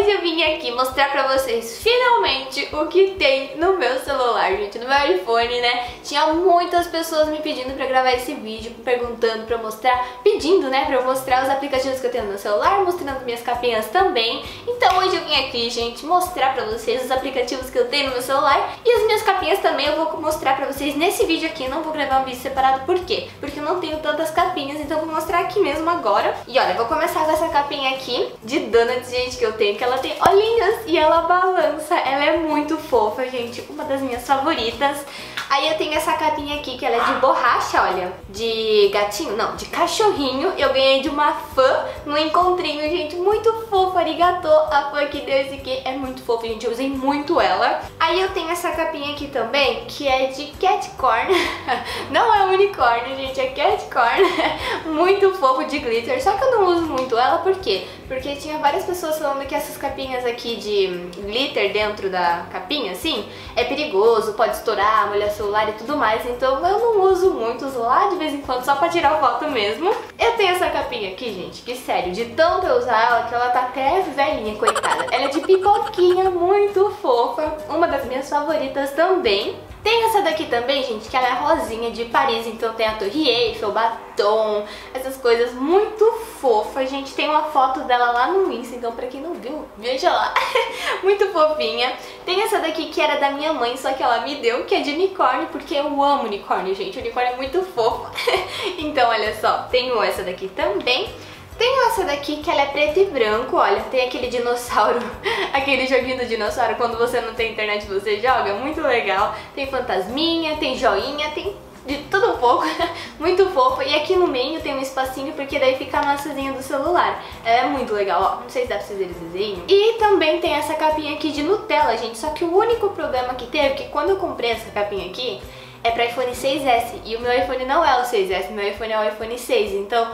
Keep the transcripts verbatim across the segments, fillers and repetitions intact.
Hoje eu vim aqui mostrar pra vocês finalmente o que tem no meu celular, gente, no meu iPhone, né? Tinha muitas pessoas me pedindo pra gravar esse vídeo, perguntando pra eu mostrar, pedindo, né, pra eu mostrar os aplicativos que eu tenho no meu celular, mostrando minhas capinhas também. Então hoje eu vim aqui, gente, mostrar pra vocês os aplicativos que eu tenho no meu celular e as minhas capinhas também eu vou mostrar pra vocês nesse vídeo aqui. Não vou gravar um vídeo separado, por quê? Porque eu não tenho tantas capinhas, então eu vou mostrar aqui mesmo agora. E olha, eu vou começar com essa capinha aqui de donuts, gente, que eu tenho, que ela tem olhinhos e ela balança. Ela é muito fofa, gente, uma das minhas favoritas. Aí eu tenho essa capinha aqui, que ela é de borracha, olha, de gatinho, não, de cachorrinho. Eu ganhei de uma fã no encontrinho, gente, muito fofa, arigatô. A fã que deu esse aqui é muito fofa, gente, eu usei muito ela. Aí eu tenho essa capinha aqui também, que é de catcorn. Não é unicórnio, gente, é catcorn. Muito fofo, de glitter, só que eu não uso muito ela, por quê? Porque tinha várias pessoas falando que essas capinhas aqui de glitter dentro da capinha, assim, é perigoso, pode estourar, molhar celular e tudo mais, então eu não uso muito, uso lá de vez em quando só pra tirar foto mesmo. Eu tenho essa capinha aqui, gente, que sério, de tanto eu usar ela, que ela tá até velhinha, coitada. Ela é de pipoquinha, muito fofa, uma das minhas favoritas também. Tem essa daqui também, gente, que ela é rosinha, de Paris, então tem a Torre Eiffel, batom, essas coisas muito fofas, gente. Tem uma foto dela lá no Insta, então pra quem não viu, veja lá. Muito fofinha. Tem essa daqui que era da minha mãe, só que ela me deu, que é de unicórnio, porque eu amo unicórnio, gente. O unicórnio é muito fofo. Então, olha só, tenho essa daqui também. Tenho essa daqui que ela é preto e branco, olha, tem aquele dinossauro, aquele joguinho do dinossauro, quando você não tem internet você joga, muito legal. Tem fantasminha, tem joinha, tem de tudo um pouco, muito fofa. E aqui no meio tem um espacinho, porque daí fica a massazinha do celular. Ela é muito legal, ó, não sei se dá pra vocês verem o desenho. E também tem essa capinha aqui de Nutella, gente, só que o único problema que teve, que quando eu comprei essa capinha aqui, é pra iPhone seis S, e o meu iPhone não é o seis S, meu iPhone é o iPhone seis, então...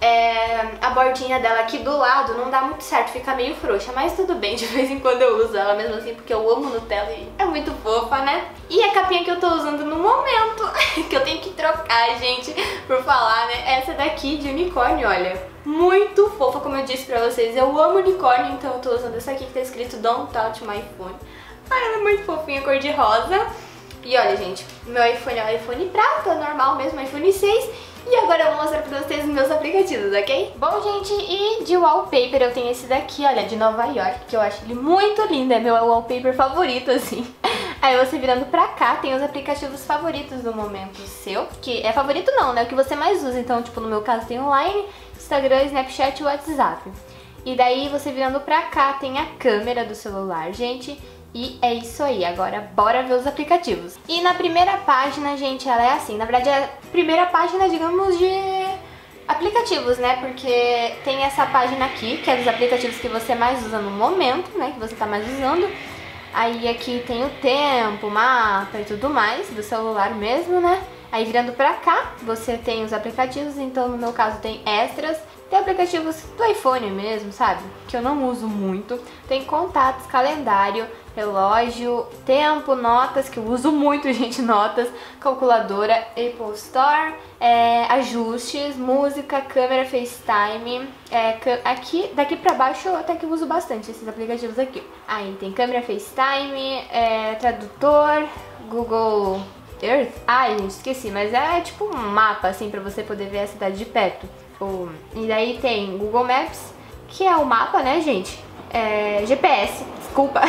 É, a bordinha dela aqui do lado não dá muito certo, fica meio frouxa, mas tudo bem, de vez em quando eu uso ela mesmo assim, porque eu amo Nutella e é muito fofa, né? E a capinha que eu tô usando no momento, que eu tenho que trocar, gente, por falar, né? Essa daqui de unicórnio, olha, muito fofa, como eu disse pra vocês, eu amo unicórnio, então eu tô usando essa aqui que tá escrito Don't Touch My Phone. Ai, ela é muito fofinha, cor de rosa. E olha, gente, meu iPhone é o iPhone prata, normal mesmo, iPhone seis. E agora eu vou mostrar pra vocês os meus aplicativos, ok? Bom, gente, e de wallpaper eu tenho esse daqui, olha, de Nova York, que eu acho ele muito lindo, é meu wallpaper favorito, assim. Aí você virando pra cá, tem os aplicativos favoritos do momento seu, que é favorito não, né, o que você mais usa. Então, tipo, no meu caso tem o Line, Instagram, Snapchat e WhatsApp. E daí você virando pra cá tem a câmera do celular, gente. E é isso aí, agora bora ver os aplicativos. E na primeira página, gente, ela é assim, na verdade é a primeira página, digamos, de aplicativos, né? Porque tem essa página aqui, que é dos aplicativos que você mais usa no momento, né? Que você tá mais usando. Aí aqui tem o tempo, mapa e tudo mais, do celular mesmo, né? Aí virando pra cá, você tem os aplicativos, então no meu caso tem extras. Tem aplicativos do iPhone mesmo, sabe? Que eu não uso muito. Tem contatos, calendário, relógio, tempo, notas, que eu uso muito, gente, notas, calculadora, Apple Store, é, ajustes, música, câmera, FaceTime. É, aqui, daqui pra baixo eu até que uso bastante esses aplicativos aqui. Aí tem câmera, FaceTime, é, tradutor, Google Earth. Ai, gente, esqueci, mas é tipo um mapa, assim, pra você poder ver a cidade de perto. E daí tem Google Maps, que é o mapa, né, gente? É, G P S, desculpa,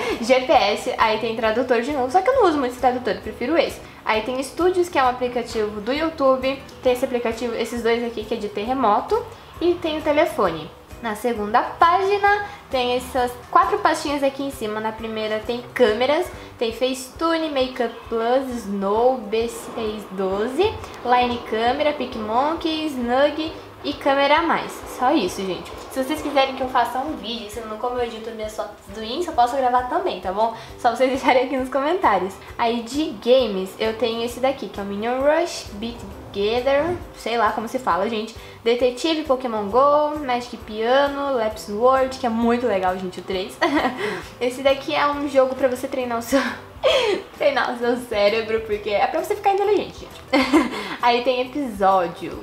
G P S, aí tem tradutor de novo, só que eu não uso muito esse tradutor, eu prefiro esse. Aí tem Studios, que é um aplicativo do YouTube, tem esse aplicativo, esses dois aqui que é de terremoto, e tem o telefone. Na segunda página tem essas quatro pastinhas aqui em cima. Na primeira tem câmeras, tem Facetune, Makeup Plus, Snow, B seis doze, Line Câmera, PicMonkey, Snug e Câmera a Mais. Só isso, gente. Se vocês quiserem que eu faça um vídeo ensinando como eu edito minhas fotos do Insta, eu posso gravar também, tá bom? Só vocês deixarem aqui nos comentários. Aí de games eu tenho esse daqui, que é o Minion Rush, Beat Gather, sei lá como se fala, gente. Detetive, Pokémon Go, Magic Piano, Lapis World, que é muito legal, gente, o três. Esse daqui é um jogo pra você treinar o seu... treinar o seu cérebro, porque é pra você ficar inteligente, gente. Aí tem episódios.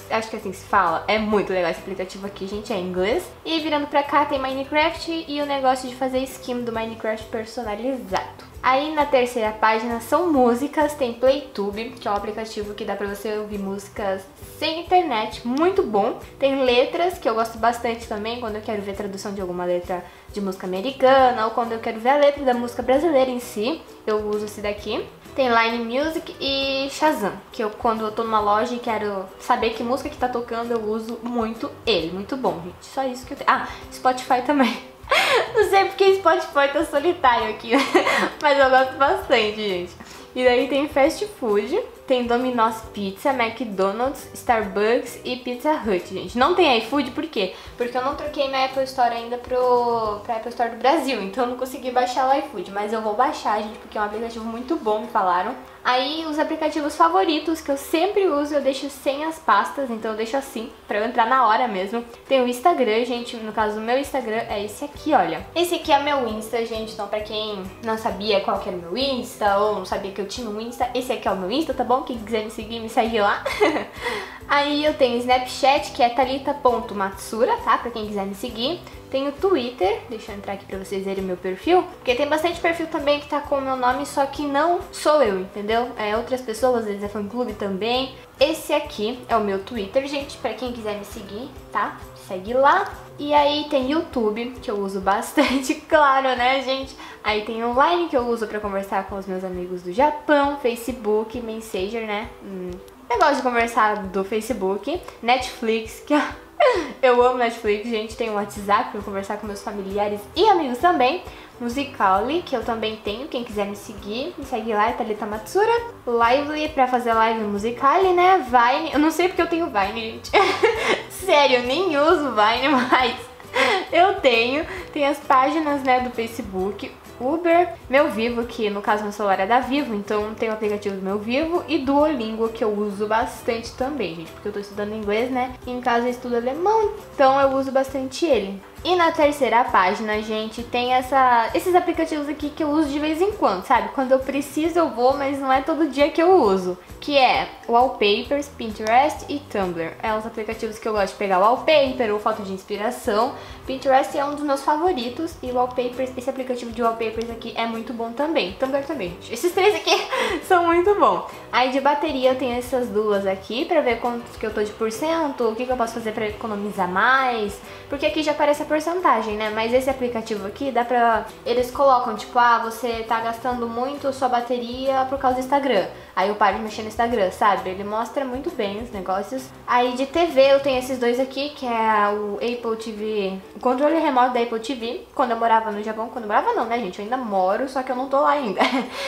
acho que assim se fala. É muito legal esse aplicativo aqui, gente, é em inglês. E virando pra cá tem Minecraft e o negócio de fazer skin do Minecraft personalizado. Aí na terceira página são músicas, tem PlayTube, que é um aplicativo que dá pra você ouvir músicas sem internet, muito bom. Tem letras, que eu gosto bastante também, quando eu quero ver a tradução de alguma letra de música americana, ou quando eu quero ver a letra da música brasileira em si, eu uso esse daqui. Tem Line Music e Shazam, que eu quando eu tô numa loja e quero saber que música que tá tocando, eu uso muito ele, muito bom, gente. Só isso que eu tenho. Ah, Spotify também. Não sei porque Spotify tá solitário aqui, mas eu gosto bastante, gente. E daí tem fast food, tem Domino's Pizza, McDonald's, Starbucks e Pizza Hut, gente. Não tem iFood, por quê? Porque eu não troquei minha Apple Store ainda pro, pra Apple Store do Brasil, então eu não consegui baixar o iFood. Mas eu vou baixar, gente, porque é um aplicativo muito bom, me falaram. Aí os aplicativos favoritos que eu sempre uso, eu deixo sem as pastas, então eu deixo assim, pra eu entrar na hora mesmo. Tem o Instagram, gente, no caso o meu Instagram é esse aqui, olha. Esse aqui é meu Insta, gente, então pra quem não sabia qual que era o meu Insta, ou não sabia que eu tinha um Insta, esse aqui é o meu Insta, tá bom? Quem quiser me seguir, me segue lá. Aí eu tenho o Snapchat, que é thalita ponto matsura, tá? Pra quem quiser me seguir. Tenho o Twitter, deixa eu entrar aqui pra vocês verem o meu perfil, porque tem bastante perfil também que tá com o meu nome, só que não sou eu, entendeu? É outras pessoas, às vezes é fã-clube também. Esse aqui é o meu Twitter, gente, pra quem quiser me seguir, tá? Segue lá. E aí tem YouTube, que eu uso bastante, claro, né, gente? Aí tem online, que eu uso pra conversar com os meus amigos do Japão, Facebook, Messenger, né? Hum, negócio de conversar do Facebook, Netflix, que eu amo Netflix, gente, tem o WhatsApp pra eu conversar com meus familiares e amigos também. Musical.ly, que eu também tenho, quem quiser me seguir, me segue lá, é Thalita Matsura. Lively, pra fazer live no Musical.ly, né? Vine, eu não sei porque eu tenho Vine, gente. Sério, eu nem uso Vine, mas eu tenho. Tem as páginas, né, do Facebook. Uber, Meu Vivo, que no caso meu celular é da Vivo, então tem o aplicativo do Meu Vivo, e Duolingo, que eu uso bastante também, gente, porque eu tô estudando inglês, né, e em casa eu estudo alemão, então eu uso bastante ele. E na terceira página, gente, tem essa, esses aplicativos aqui que eu uso de vez em quando, sabe? Quando eu preciso eu vou, mas não é todo dia que eu uso. Que é Wallpapers, Pinterest e Tumblr. É os aplicativos que eu gosto de pegar wallpaper ou foto de inspiração. Pinterest é um dos meus favoritos e Wallpapers, esse aplicativo de Wallpapers aqui é muito bom também. Tumblr também, gente. Esses três aqui são muito bons. Aí de bateria eu tenho essas duas aqui pra ver quanto que eu tô de porcento, o que, que eu posso fazer pra economizar mais. Porque aqui já aparece a porcentagem, né? Mas esse aplicativo aqui dá pra... Eles colocam, tipo, ah, você tá gastando muito sua bateria por causa do Instagram. Aí eu paro de mexer no Instagram, sabe? Ele mostra muito bem os negócios. Aí de T V eu tenho esses dois aqui, que é o Apple T V... O controle remoto da Apple T V. Quando eu morava no Japão... Quando eu morava não, né, gente? Eu ainda moro, só que eu não tô lá ainda.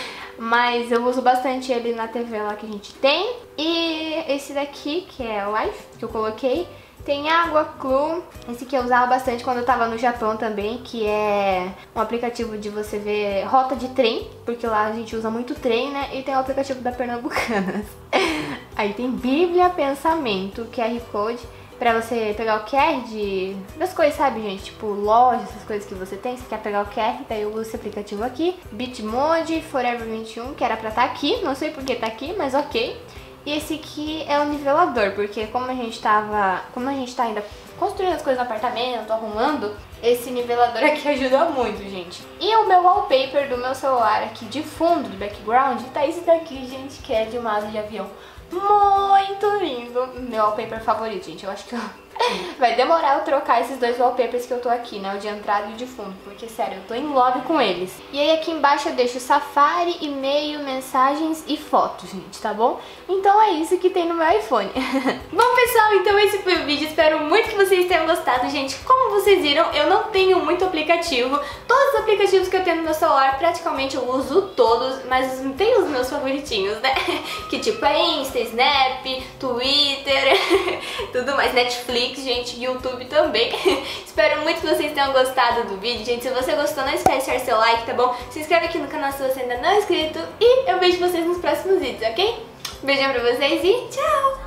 Mas eu uso bastante ele na T V lá que a gente tem. E esse daqui, que é o Life, que eu coloquei. Tem Água Clue, esse que eu usava bastante quando eu tava no Japão também, que é um aplicativo de você ver rota de trem, porque lá a gente usa muito trem, né? E tem o aplicativo da Pernambucanas. Aí tem Bíblia, Pensamento, Q R Code, pra você pegar o Q R de... das coisas, sabe, gente? Tipo, lojas, essas coisas que você tem, você quer pegar o Q R, daí eu uso esse aplicativo aqui. Bitmode, Forever vinte e um, que era pra estar aqui, não sei porque tá aqui, mas ok. E esse aqui é o nivelador, porque como a gente tava, como a gente tá ainda construindo as coisas no apartamento, arrumando, esse nivelador aqui ajuda muito, gente. E o meu wallpaper do meu celular aqui de fundo, de background, tá esse daqui, gente, que é de uma asa de avião. Muito lindo! Meu wallpaper favorito, gente. Eu acho que eu... vai demorar eu trocar esses dois wallpapers que eu tô aqui, né? O de entrada e o de fundo, porque, sério, eu tô em love com eles. E aí aqui embaixo eu deixo Safari, e-mail, mensagens e fotos, gente, tá bom? Então é isso que tem no meu iPhone. Bom, pessoal, então esse foi o vídeo. Espero muito que vocês tenham gostado, gente. Como vocês viram, eu não tenho muito aplicativo. Todos os aplicativos que eu tenho no meu celular, praticamente eu uso todos, mas tem os meus favoritinhos, né? Que tipo é Insta, Snap, Twitter, tudo mais, Netflix, gente, YouTube também. Espero muito que vocês tenham gostado do vídeo, gente. Se você gostou, não esquece de deixar seu like, tá bom? Se inscreve aqui no canal se você ainda não é inscrito. E eu vejo vocês nos próximos vídeos, ok? Beijão pra vocês e tchau!